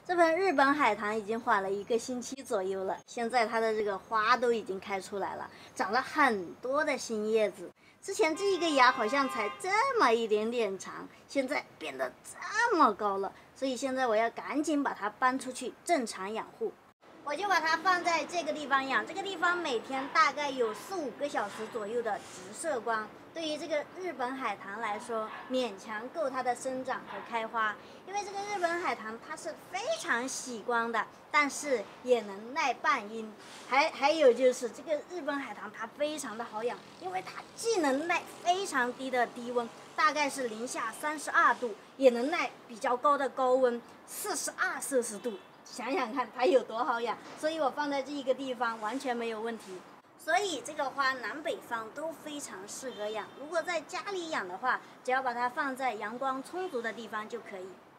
这盆日本海棠已经缓了1个星期左右了，现在它的这个花都已经开出来了，长了很多的新叶子。之前这一个芽好像才这么一点点长，现在变得这么高了，所以现在我要赶紧把它搬出去正常养护。我就把它放在这个地方养，这个地方每天大概有4、5个小时左右的直射光，对于这个日本海棠来说，勉强够它的生长和开花。因为这个日本海棠它是非常喜光的，但是也能耐半阴。还有就是这个日本海棠它非常的好养，因为它既能耐非常低的低温，大概是零下32度，也能耐比较高的高温42摄氏度。想想看它有多好养，所以我放在这一个地方完全没有问题。所以这个花南北方都非常适合养，如果在家里养的话，只要把它放在阳光充足的地方就可以。